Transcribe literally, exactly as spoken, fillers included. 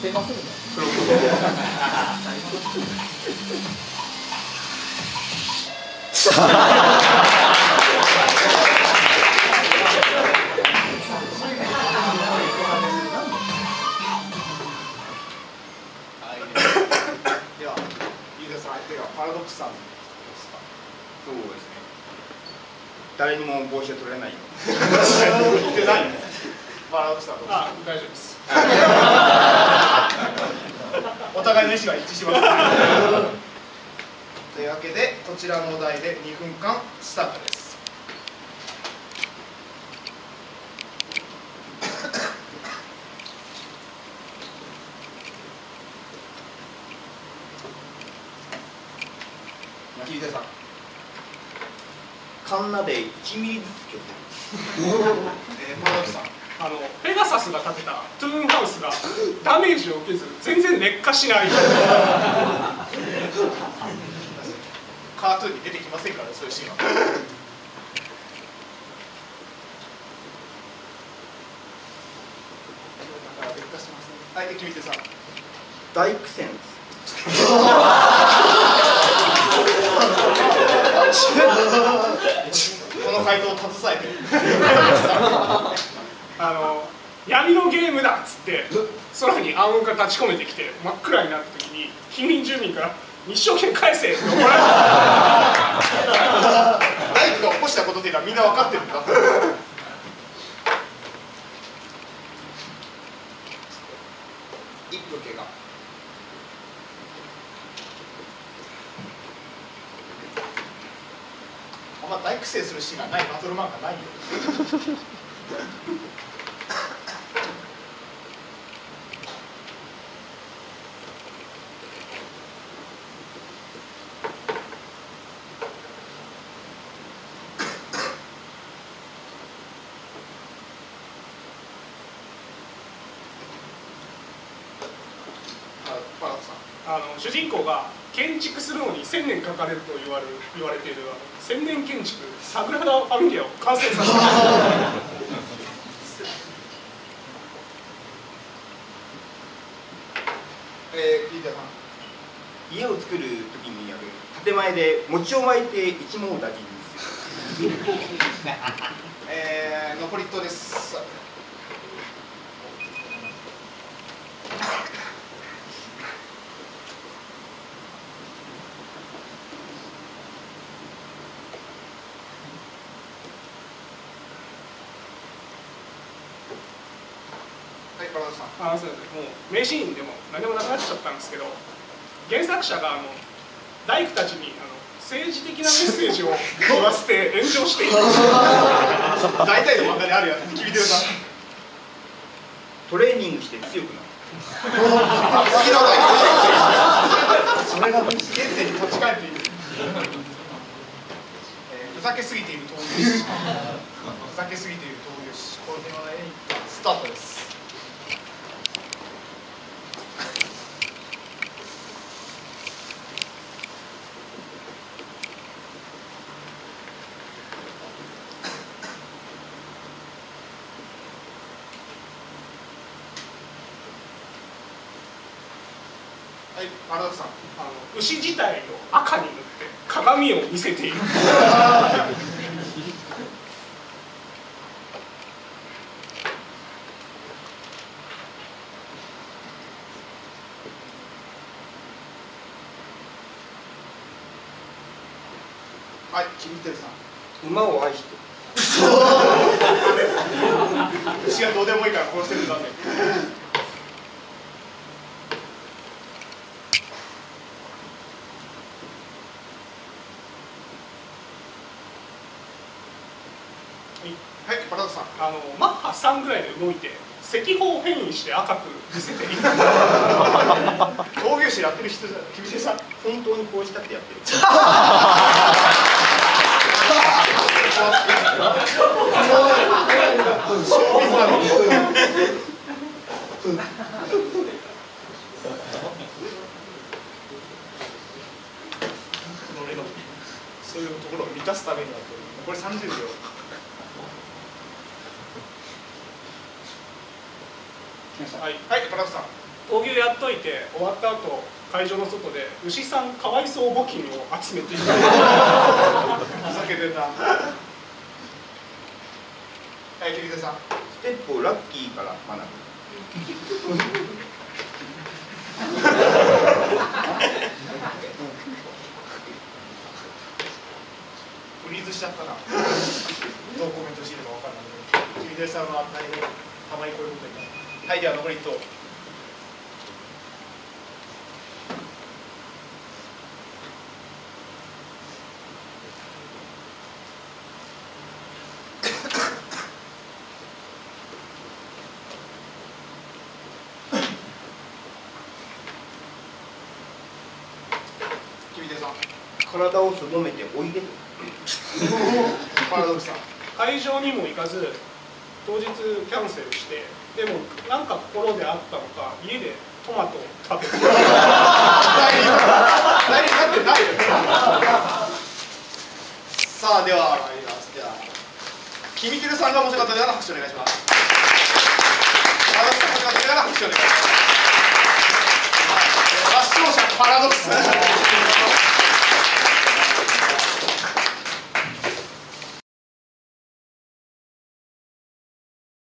せませんね。 では、飯田さん、ではパラドックスさんですか。 そうですね。誰にも帽子は取れないよ。 聞いてないよ。パラドックスさんどうですか。 あ、大丈夫です。 お互いの意思が一致します。というわけで、こちらのお題でにふんかんスタートです。 聞いてさん。カンナでいちミリずつ削る。 えー、パラドックスさん。 あのペガサスが建てたトゥーンハウスがダメージを受けず全然劣化しない。 カートゥーンに出てきませんから、そういうシーンは。だから劣化しますね。はい、君手さん。 大苦戦です。 この回答を携えてる。 あの闇のゲームだっつって空に暗雲が立ち込めてきて真っ暗になった時に近隣住民から日照権返せって怒られた。 大工が起こしたことっていうのはみんな分かってるんだ。一分経過。あんま大苦戦するシーンがないバトル漫画ないよ。 あの主人公が建築するのにせんねんかかれると言われる言われているあの千年建築サグラダ・ファミリアを完成させた。 えー、リーダーさん。 家を作るときにある建前で餅を巻いて一網打尽にする。 えー、残り一投です。 あのそうですね、もう名シーンでも何でもなくなっちゃったんですけど、原作者があの大工たちにあの政治的なメッセージを言わせて炎上している。 大体の漫画であるやつ、君てるさん。 トレーニングして強くなる。 それが原点に立ち返っている。えー、ふざけすぎている闘牛士。ふざけすぎている闘牛士。これではね、スタートです。はい、パラドックスさん。 あの牛自体を赤に塗って鏡を見せている。 はい、キミテルさん。 馬を愛して。 牛がどうでもいいから殺してるんだぜ。はい、パラドックスさん。 あのマッハさんぐらいで動いて赤方変異して赤く見せている。 闘牛士やってる人じゃん、キミテルさん。 本当にこうしたってやってる。 そういうところを満たすためには残りさんじゅうびょう。はい、はい、パラドックスさん。 闘牛やっといて終わった後会場の外で牛さんかわいそう募金を集めていた。ふざけてんな。はい、桐田さん。 ステップをラッキーから学ぶ。 フリーズしちゃったな。どうコメントしていいのかわからないので、桐田さんは何もたまにこういうことになる。はい、では残りいっ投。 体をすぼめておいでと。 パラドックスさん。 会場にも行かず当日キャンセルして、でもなんか心であったのか家でトマトを食べて。何何ってないよ。さあでは参ります。では君てるさんが面白かったでは拍手お願いします。面白かったでは拍手お願いします。